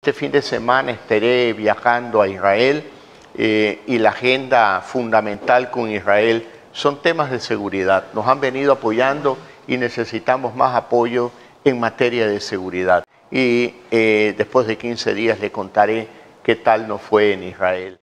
Este fin de semana estaré viajando a Israel y la agenda fundamental con Israel son temas de seguridad. Nos han venido apoyando y necesitamos más apoyo en materia de seguridad. Y después de 15 días le contaré qué tal nos fue en Israel.